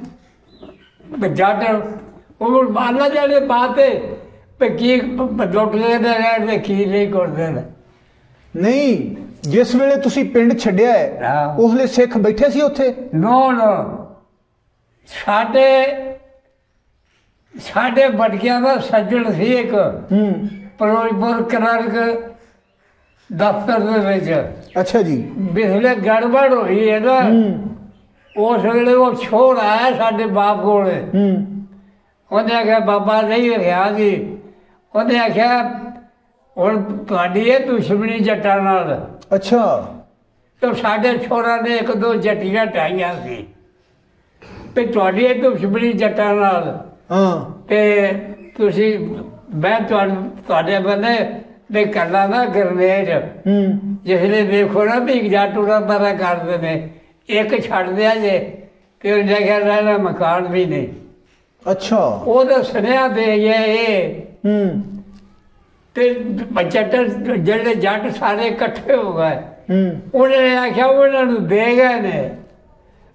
ਗਏ ਜੱਟ। ਉਹ ਅੱਲਾ ਜਾਣੇ ਬਾਤ ਹੈ ਕੀ ਲੁੱਟਦੇ ਨੇ ਰਹਿਣ ਦੇ, ਕੀ ਨਹੀਂ ਕਰਦੇ ਨੇ। ਨਹੀਂ, ਜਿਸ ਵੇਲੇ ਤੁਸੀਂ ਪਿੰਡ ਛੱਡਿਆ ਹੈ ਉਸ ਵੇਲੇ ਸਿੱਖ ਬੈਠੇ ਸੀ ਉੱਥੇ? ਨੋ ਨੋ, ਸਾਡੇ ਬਟਕਿਆਂ ਦਾ ਸੱਜਣ ਸੀ ਇੱਕ ਫਿਰੋਜ਼ਪੁਰ ਕਲਰਕ ਦਫ਼ਤਰ ਦੇ ਵਿੱਚ। ਅੱਛਾ ਜੀ। ਬਿਸਲੇ ਗੜਬੜ ਹੋਈ ਹੈ ਨਾ, ਉਸ ਵੇਲੇ ਉਹ ਛੋੜ ਆਇਆ ਸਾਡੇ ਬਾਪ ਕੋਲੇ। ਉਹਨੇ ਆਖਿਆ ਬਾਬਾ ਨਹੀਂ ਰਿਹਾ ਜੀ। ਉਹਨੇ ਆਖਿਆ ਹੁਣ ਤੁਹਾਡੀ ਇਹ ਦੁਸ਼ਮਣੀ ਜੱਟਾਂ ਨਾਲ। ਅੱਛਾ। ਤੇ ਸਾਡੇ ਛੋਰਾਂ ਨੇ 1-2 ਜੱਟੀਆਂ ਢਾਈਆਂ ਸੀ ਤੇ ਤੁਹਾਡੀ ਇਹ ਦੁਸ਼ਮਣੀ ਜੱਟਾਂ ਨਾਲ। ਤੇ ਤੁਸੀਂ ਮੈਂ ਤੁਹਾਡੇ ਬੰਦੇ ਦੇ ਕਰਨਾ ਨਾ ਗਰਨੇਜ, ਜਿਸਲੇ ਵੇਖੋ ਨਾ ਵੀ ਜੱਟ ਉਰਾ ਬਾਰਾ ਕਰਦੇ ਨੇ, ਇੱਕ ਛੱਡ ਦਿਆ ਜੇ ਤੇ ਉਹਨੇ ਆਖਿਆ ਰਹਿਣਾ ਮਕਾਨ ਵੀ ਨਹੀਂ। ਅੱਛਾ। ਉਹਦਾ ਸੁਨੇਹਾ ਦੇ ਗਏ ਤੇ ਜੱਟ, ਜਿਹੜੇ ਜੱਟ ਸਾਰੇ ਇਕੱਠੇ ਹੋ ਗਏ। ਉਹਨੇ ਆਖਿਆ ਉਹਨਾਂ ਨੂੰ ਦੇ ਗਏ ਨੇ,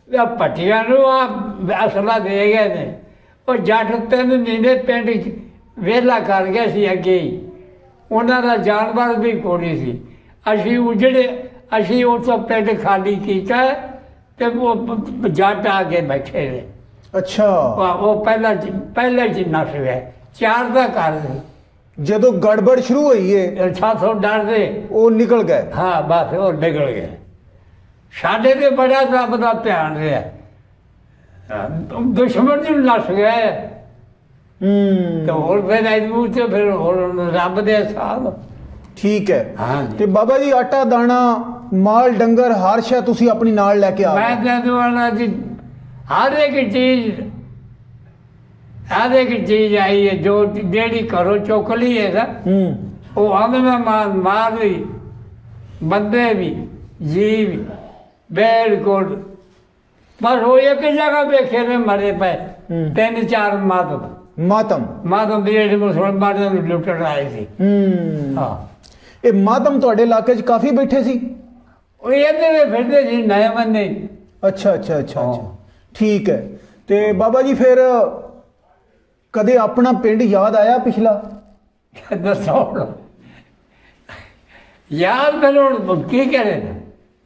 ਭੱਟੀਆਂ ਨੂੰ ਆ ਅਸਲਾ ਦੇ ਗਏ ਨੇ। ਉਹ ਜੱਟ 3 ਮਹੀਨੇ ਪਿੰਡ 'ਚ ਵਿਹਲਾ ਕਰ ਗਿਆ ਸੀ ਅੱਗੇ ਹੀ, ਉਹਨਾਂ ਦਾ ਜਾਨਵਰ ਵੀ ਕੋਣੀ ਸੀ। ਅਸੀਂ ਉੱਥੋਂ ਪਿੰਡ ਖਾਲੀ ਕੀਤਾ ਤੇ ਉਹ ਜੱਟ ਆ ਕੇ ਬੈਠੇ ਨੇ। ਅੱਛਾ, ਉਹ ਪਹਿਲਾਂ ਚ ਨਸ ਗਿਆ, 4 ਦਾ ਘਰ ਸੀ। ਜਦੋਂ ਗੜਬੜ ਸ਼ੁਰੂ ਹੋਈ ਹੈ ਸਾਥੋਂ ਡਰਦੇ ਉਹ ਨਿਕਲ ਗਏ। ਹਾਂ ਬਸ ਉਹ ਨਿਕਲ ਗਏ। ਸਾਡੇ ਤੇ ਬੜਾ ਰੱਬ ਦਾ ਧਿਆਨ ਰਿਹਾ, ਦੁਸ਼ਮਣ ਜੀ ਨਸ ਗਏ ਤੇ ਹੋਰ ਫਿਰ ਐਦੂ ਤੇ ਫਿਰ ਹੋਰ ਰੱਬ ਦੇ ਹਿਸਾਬ। ਠੀਕ ਹੈ। ਹਾਂ ਤੇ ਬਾਬਾ ਜੀ ਆਟਾ ਦਾਣਾ ਮਾਲ ਡੰਗਰ ਹਰ ਸ਼ੈ ਤੁਸੀਂ ਆਪਣੀ ਨਾਲ ਲੈ ਕੇ ਆ ਮੈਂ ਕਹਿੰਦਾ ਵਾਲਾ ਜੀ ਹਰ ਇੱਕ ਚੀਜ਼ ਆਈ ਹੈ ਜੋ ਜਿਹੜੀ ਘਰੋਂ ਚੁੱਕ ਲਈ ਹੈ ਨਾ ਉਹ ਆਂਦੇ ਮੈਂ ਮਾਰ ਲਈ, ਬੰਦੇ ਵੀ ਜੀ ਵੀ ਬਿਲਕੁਲ। ਬਸ ਉਹ ਇੱਕ ਜਗ੍ਹਾ ਵੇਖੇ ਨੇ ਮਰੇ ਪਏ 3-4 ਮਾਤਮ ਵੀ ਜਿਹੜੇ ਮੁਸਲਮਾਨਾਂ ਨੂੰ ਲੁੱਟਣ ਆਏ ਸੀ। ਹਾਂ ਇਹ ਮਾਤਮ ਤੁਹਾਡੇ ਇਲਾਕੇ 'ਚ ਕਾਫੀ ਬੈਠੇ ਸੀ? ਉਹ ਇਹਦੇ ਫਿਰਦੇ ਸੀ ਨਏ ਬੰਦੇ। ਅੱਛਾ, ਠੀਕ ਹੈ। ਤੇ ਬਾਬਾ ਜੀ ਫਿਰ ਕਦੇ ਆਪਣਾ ਪਿੰਡ ਯਾਦ ਆਇਆ ਪਿਛਲਾ? ਦੱਸੋ ਯਾਦ ਫਿਰ ਹੁਣ ਕੀ ਕਰੇ ਨਾ।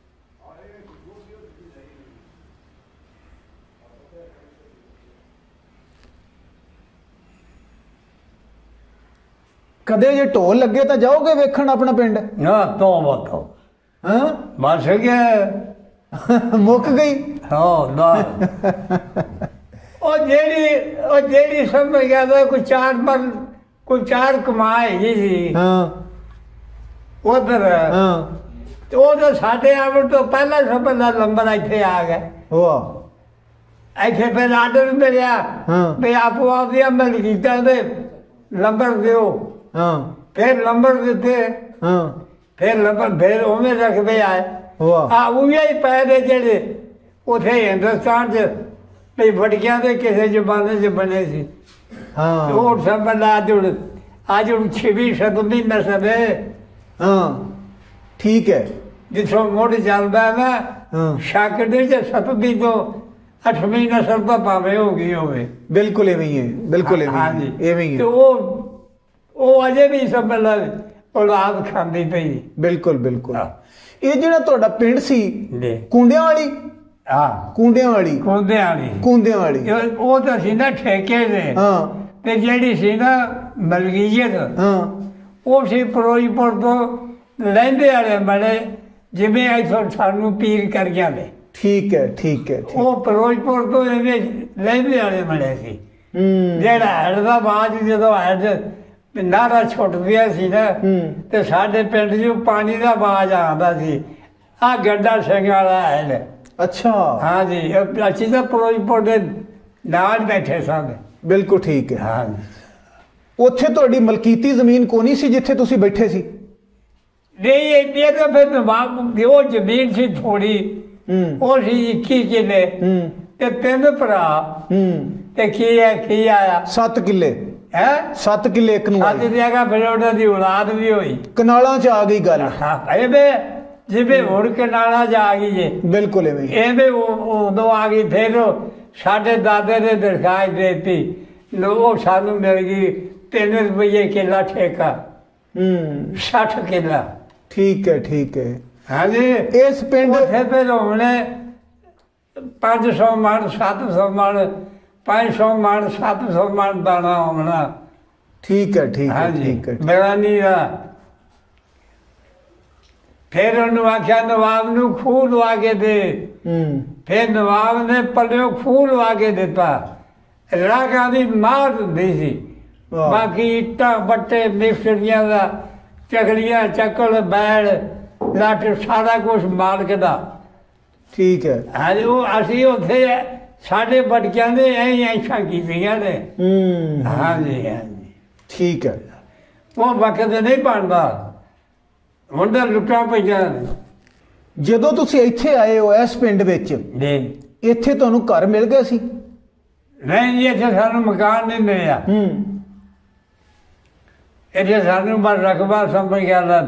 ਕਦੇ ਜੇ ਢੋਲ ਲੱਗੇ ਤਾਂ ਜਾਓਗੇ ਵੇਖਣ ਆਪਣਾ ਪਿੰਡ? ਨਾ ਤੋਂ ਬਤੋ ਹਾਂ ਬਸ ਗਿਆ ਮੁੱਕ ਗਈ। ਹਾਂ ਨਾ ਉਹ ਜਿਹੜੀ ਸਮਝ ਗਿਆ ਤਾਂ ਕੋਈ ਚਾਰ ਕਮਾਏ ਜੀ ਸੀ। ਹਾਂ ਉਧਰ ਤੇ ਉਹ ਤਾਂ ਸਾਡੇ ਆਵਣ ਤੋਂ ਪਹਿਲਾਂ ਸਭ ਦਾ ਨੰਬਰ ਇੱਥੇ ਆ ਗਿਆ। ਵਾਹ। ਇੱਥੇ ਫਿਰ ਆਰਡਰ ਮਿਲਿਆ ਵੀ ਆਪੋ ਆਪ ਦੀ ਅਮਲ ਕੀਤਾ ਤੇ ਨੰਬਰ ਦਿਓ। ਫਿਰ ਨੰਬਰ ਦਿੱਤੇ। ਫਿਰ ਨੰਬਰ ਫਿਰ ਉਵੇਂ ਰੱਖਦੇ ਆਏ। ਉਹ ਹੀ ਪੈ ਦੇ ਜਿਹੜੇ ਉੱਥੇ ਹਿੰਦੁਸਤਾਨ 'ਚ ਵੀ ਵੜਕਿਆਂ ਦੇ ਕਿਸੇ ਜ਼ਮਾਨੇ 'ਚ ਬਣੇ ਸੀ। ਉਹ ਸਭ ਅੱਜ ਹੁਣ 6ਵੀਂ 7ਵੀਂ ਨਸਲ ਹੈ। ਠੀਕ ਹੈ। ਜਿੱਥੋਂ ਮੁੱਢ ਚੱਲਦਾ ਨਾ ਸ਼ੱਕ ਦੇ 'ਚ 7ਵੀਂ ਤੋਂ 8ਵੀਂ ਨਸਲ ਤਾਂ ਭਾਵੇਂ ਹੋ ਗਈ ਹੋਵੇ। ਬਿਲਕੁਲ ਇਵੇਂ ਹੀ ਹੈ, ਬਿਲਕੁਲ ਇਵੇਂ ਹੀ ਹੈ। ਤੇ ਉਹ ਅਜੇ ਵੀ ਸਭ ਔਲਾਦ ਖਾਂਦੀ ਪਈ। ਬਿਲਕੁਲ। ਇਹ ਜਿਹੜਾ ਤੁਹਾਡਾ ਪਿੰਡ ਸੀ ਕੁੰਡਿਆਂ ਵਾਲੀ? ਕੁੰਡਿਆਂ ਵਾਲੀ ਉਹ ਤਾਂ ਸੀ ਨਾ ਠੇਕੇ ਦੇ। ਤੇ ਜਿਹੜੀ ਸੀ ਨਾ ਮਲਕੀਅਤ ਉਹ ਸੀ ਫਿਰੋਜ਼ਪੁਰ ਤੋਂ ਲਹਿੰਦੇ ਵਾਲੇ ਬਣੇ, ਜਿਵੇਂ ਇੱਥੋਂ ਸਾਨੂੰ ਪੀਰ ਕਰ ਗਿਆ ਨੇ। ਠੀਕ ਹੈ। ਉਹ ਫਿਰੋਜ਼ਪੁਰ ਤੋਂ ਐਵੇਂ ਲਹਿੰਦੇ ਵਾਲੇ ਬਣੇ ਸੀ। ਜਿਹੜਾ ਹੈਡ ਦਾ ਬਾਅਦ ਜਦੋਂ ਹੈਡ ਨਾਰਾ ਛੁੱਟਦੀਆਂ ਸੀ ਨਾ ਤੇ ਸਾਡੇ ਪਿੰਡ 'ਚ ਪਾਣੀ ਦਾ ਆਵਾਜ਼ ਆਉਂਦਾ ਸੀ, ਆਹ ਗੱਡਾ ਸਿੰਘ ਵਾਲਾ ਹੈ। ਅੱਛਾ। ਹਾਂ ਜੀ, ਅਸੀਂ ਤਾਂ ਫਿਰੋਜ਼ਪੁਰ ਦੇ ਨਾਲ ਬੈਠੇ ਸਨ। ਬਿਲਕੁਲ ਠੀਕ ਹੈ। ਹਾਂ। ਉੱਥੇ ਤੁਹਾਡੀ ਮਲਕੀਤੀ ਜ਼ਮੀਨ ਕੋਨੀ ਸੀ ਜਿੱਥੇ ਤੁਸੀਂ ਬੈਠੇ ਸੀ? ਨਹੀਂ, ਇਹ ਤਾਂ ਫਿਰ ਨਵਾਬ ਉਹ ਜ਼ਮੀਨ ਸੀ ਥੋੜੀ, ਉਹ ਸੀ 21 ਕਿੱਲੇ ਤੇ 3 ਭਰਾ ਤੇ ਕੀ ਆਇਆ 7 ਕਿੱਲੇ। 7 ਕਿੱਲੇ ਇੱਕ ਨੂੰ 7 ਜਗ੍ਹਾ ਫਿਰ ਉਹਨਾਂ ਦੀ ਔਲਾਦ ਵੀ ਹੋਈ। ਕਨਾਲਾਂ 'ਚ ਆ ਗਈ ਗੱਲ। ਜਿਵੇਂ ਹੁਣ ਕਨਾਲਾਂ 'ਚ ਆ ਗਈ ਜੇ। ਬਿਲਕੁਲ ਐਵੇਂ ਉਦੋਂ ਆ ਗਈ। ਫਿਰ ਸਾਡੇ ਦਾਦੇ ਨੇ ਦਰਖਾਸਤ ਦੇ ਦਿੱਤੀ, ਉਹ ਸਾਨੂੰ ਮਿਲ ਗਈ 3 ਰੁਪਏ ਕਿੱਲਾ ਠੇਕਾ। 60 ਕਿੱਲਾ। ਠੀਕ ਹੈ। ਹਾਂਜੀ। ਇਸ ਪਿੰਡ ਫਿਰ ਹੁਣ 500 ਮਣ 700 ਮਣ 500 ਮਣ 700 ਮਣ ਦਾਣਾ ਹੋਣਾ। ਠੀਕ ਹੈ। ਮੇਰਾ ਨਹੀਂ ਆ। ਫਿਰ ਉਹਨੂੰ ਆਖਿਆ ਨਵਾਬ ਨੂੰ ਖੂਹ ਲਵਾ ਕੇ ਦੇ। ਫਿਰ ਨਵਾਬ ਨੇ ਪੱਲਿਓ ਖੂਹ ਲਵਾ ਕੇ ਦਿੱਤਾ। ਰਾਗਾਂ ਦੀ ਮਾਰ ਹੁੰਦੀ ਸੀ, ਬਾਕੀ ਇੱਟਾਂ ਬੱਟੇ ਮਿਸਤਰੀਆਂ ਦਾ, ਚਕਲੀਆਂ ਚੱਕਲ ਬੈਲ ਲੱਠ ਸਾਰਾ ਕੁਛ ਮਾਲਕ ਦਾ। ਠੀਕ ਹੈ। ਹਾਂਜੀ। ਉਹ ਅਸੀਂ ਉੱਥੇ ਸਾਡੇ ਬੱਚਿਆਂ ਦੇ ਐਸ਼ਾਂ ਕੀਤੀਆਂ ਨੇ। ਹਾਂਜੀ। ਠੀਕ ਹੈ। ਉਹ ਵਕਤ ਨਹੀਂ ਬਣਦਾ, ਹੁਣ ਤਾਂ ਲੁੱਟਾਂ ਪਈਆਂ। ਜਦੋਂ ਤੁਸੀਂ ਇੱਥੇ ਆਏ ਹੋ ਇਸ ਪਿੰਡ ਵਿੱਚ, ਇੱਥੇ ਤੁਹਾਨੂੰ ਘਰ ਮਿਲ ਗਿਆ ਸੀ? ਨਹੀਂ ਜੀ, ਇੱਥੇ ਸਾਨੂੰ ਮਕਾਨ ਨਹੀਂ ਮਿਲਿਆ। ਇੱਥੇ ਸਾਨੂੰ ਬਸ ਰਕਬਾ ਸਮਝ ਗਿਆ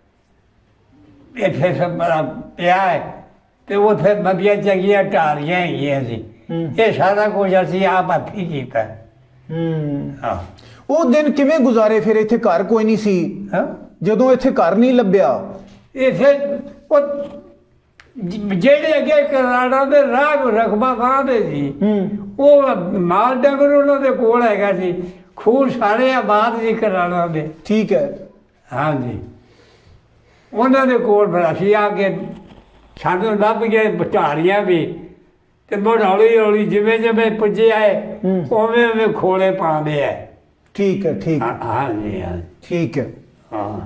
ਇੱਥੇ ਸਭ ਪਿਆ ਹੈ ਤੇ ਉੱਥੇ ਨਦੀਆਂ ਚੰਗੀਆਂ ਢਾਲੀਆਂ ਹੈਗੀਆਂ ਸੀ। ਇਹ ਸਾਰਾ ਕੁਝ ਅਸੀਂ ਆਪ ਹੱਥੀਂ ਕੀਤਾ। ਉਹ ਦਿਨ ਕਿਵੇਂ ਗੁਜ਼ਾਰੇ ਫਿਰ? ਇੱਥੇ ਘਰ ਕੋਈ ਨਹੀਂ ਸੀ ਜਦੋਂ ਇੱਥੇ ਘਰ ਨਹੀਂ ਲੱਭਿਆ? ਇੱਥੇ ਉਹ ਜਿਹੜੇ ਅੱਗੇ ਕਰਾੜਾ ਦੇ ਰਾਹ ਰਕਬਾ ਵਾਹਦੇ ਸੀ, ਉਹ ਮਾਲ ਡੰਗਰ ਉਹਨਾਂ ਦੇ ਕੋਲ ਹੈਗਾ ਸੀ। ਖੂਹ ਸਾਰੇ ਆਬਾਦ ਸੀ ਕਰਾੜਾ ਦੇ। ਠੀਕ ਹੈ। ਹਾਂਜੀ, ਉਹਨਾਂ ਦੇ ਕੋਲ ਫਿਰ ਅਸੀਂ ਆ ਕੇ ਸਾਨੂੰ ਲੱਭ ਗਏ ਬਟਾਰੀਆਂ ਵੀ, ਤੇ ਮੁੜ ਹੌਲੀ ਹੌਲੀ ਜਿਵੇਂ ਜਿਵੇਂ ਪੁੱਜੇ ਆਏ ਉਵੇਂ ਉਵੇਂ ਖੋਲੇ ਪਾਉਂਦੇ ਆ। ਠੀਕ ਹੈ, ਠੀਕ। ਹਾਂਜੀ ਹਾਂ, ਠੀਕ ਹੈ। ਹਾਂ,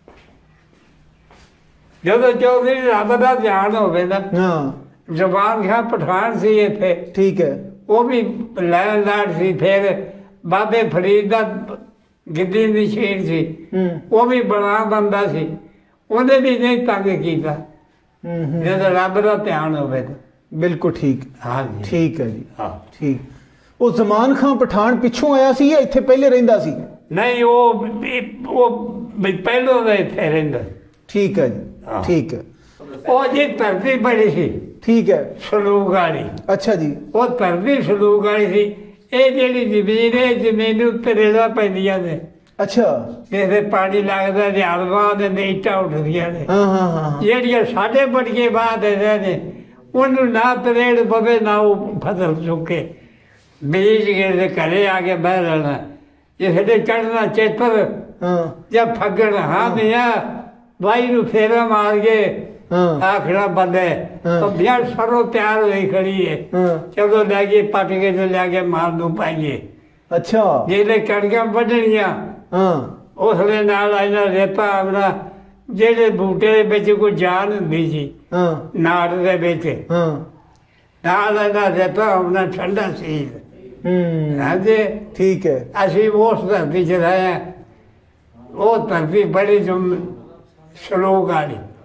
ਜਦੋਂ ਚੌਧਰੀ ਰੱਬ ਦਾ ਧਿਆਨ ਹੋਵੇ ਨਾ। ਹਾਂ, ਜ਼ਬਾਨ ਖਾਂ ਪਠਾਨ ਸੀ ਇੱਥੇ। ਠੀਕ ਹੈ। ਉਹ ਵੀ ਲੈਣਦਾਰ ਸੀ। ਫਿਰ ਬਾਬੇ ਫਰੀਦ ਦਾ ਗਿੱਦੀ ਦੀ ਸ਼ੇਰ ਸੀ, ਉਹ ਵੀ ਬੜਾ ਬੰਦਾ ਸੀ, ਉਹਨੇ ਵੀ ਨਹੀਂ ਤੰਗ ਕੀਤਾ ਜਦੋਂ ਰੱਬ ਦਾ ਧਿਆਨ ਹੋਵੇ ਤਾਂ। ਬਿਲਕੁਲ ਠੀਕ। ਹਾਂਜੀ, ਠੀਕ ਹੈ ਜੀ। ਹਾਂ, ਠੀਕ। ਉਹ ਜ਼ਮਾਨ ਖਾਂ ਪਠਾਨ ਪਿੱਛੋਂ ਆਇਆ ਸੀ ਜਾਂ ਇੱਥੇ ਪਹਿਲੇ ਰਹਿੰਦਾ ਸੀ? ਨਹੀਂ, ਉਹ ਪਹਿਲੋਂ ਦਾ ਇੱਥੇ ਰਹਿੰਦਾ। ਠੀਕ ਹੈ ਜੀ, ਠੀਕ ਹੈ। ਉਹ ਜੀ ਧਰਤੀ ਬੜੀ ਸੀ। ਠੀਕ ਹੈ। ਸਲੂਕ ਵਾਲੀ। ਅੱਛਾ ਜੀ। ਉਹ ਧਰਤੀ ਸਲੂਕ ਵਾਲੀ ਸੀ। ਇਹ ਜਿਹੜੀ ਜ਼ਮੀਨ ਹੈ, ਜ਼ਮੀਨ ਉੱਤੇ ਰੇੜਾਂ ਪੈਂਦੀਆਂ ਨੇ। ਅੱਛਾ। ਜਿੱਥੇ ਪਾਣੀ ਲੱਗਦਾ ਰਿਆਲਵਾਂ ਦੇ ਨੀਟਾਂ ਉੱਠਦੀਆਂ ਨੇ। ਹਾਂ ਹਾਂ ਹਾਂ। ਜਿਹੜੀਆਂ ਸਾਡੇ ਬੜੀਏ ਬਾਅਦ ਨੇ, ਉਹਨੂੰ ਨਾ ਤਰੇੜ ਪਵੇ ਨਾ ਉਹ ਫਸਲ ਚੁੱਕੇ, ਬੀਜ ਕੇ ਤੇ ਘਰੇ ਆ ਕੇ ਬਹਿ ਰਹਿਣਾ। ਜਿਹਦੇ ਚੜ੍ਹਨਾ ਚੇਤਰ ਜਾਂ ਫੱਗਣ, ਹਾਂ ਮੀਆਂ ਬਾਈ ਨੂੰ ਫੇਰਾ ਮਾਰ ਕੇ ਆਖਣਾ ਬੰਦੇ ਤਾਂ ਬਿਆਰ ਸਰੋਂ ਤਿਆਰ ਹੋਈ ਖੜੀ ਹੈ, ਚਲੋ ਲੈ ਕੇ ਪੱਟ ਕੇ ਤੇ ਲੈ ਕੇ ਮਾਰ ਨੂੰ ਪਾਈਏ। ਅੱਛਾ। ਜਿਹੜੇ ਕਣਕਾਂ ਵੱਢਣੀਆਂ ਉਸ ਦੇ ਨਾਲ ਇਹਨਾਂ ਰੇਤਾ ਆਪਣਾ, ਜਿਹੜੇ ਬੂਟੇ ਦੇ ਵਿੱਚ ਕੋਈ ਜਾਨ ਹੁੰਦੀ ਸੀ ਨਾੜ ਦੇ ਵਿੱਚ, ਨਾਲ ਇਹਨਾਂ ਰੇਤਾ ਆਪਣਾ ਠੰਡਾ ਸੀ। ਹਾਂਜੀ, ਠੀਕ ਹੈ। ਅਸੀਂ ਉਸ ਧਰਤੀ 'ਚ ਰਹੇ। ਉਹ ਧਰਤੀ ਬੜੀ ਸਲੋਕ ਵਾਲੀ।